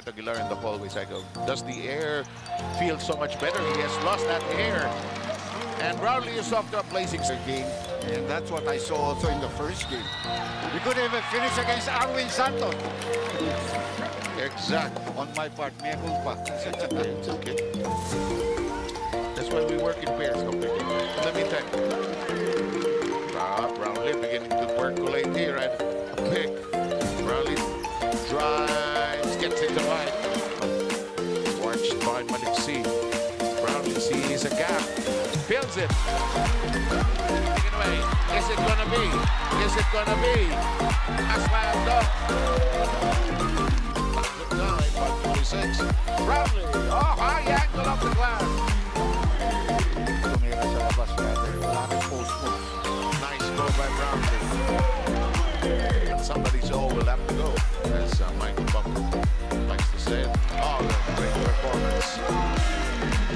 Aguilar in the hallways. I go, does the air feel so much better? He has lost that air. And Brownlee is off to a blazing game. And that's what I saw also in the first game. We could even finish against Arwin Santos. Exact. On my part, mea culpa. It's okay. That's why we work in pairs. Okay. Let me tell you. Brownlee beginning to percolate here and a pick. Brownlee drives, gets it to right. Watched by Maliksi. Brownlee sees a gap, fills it. Taken away. Is it gonna be? Is it gonna be a slam dunk? Good time, 146. Brownlee, oh, high angle of the glass. Nice goal by Brownlee. And somebody's all will have to go, as Michael Buck likes to say. Oh, great performance.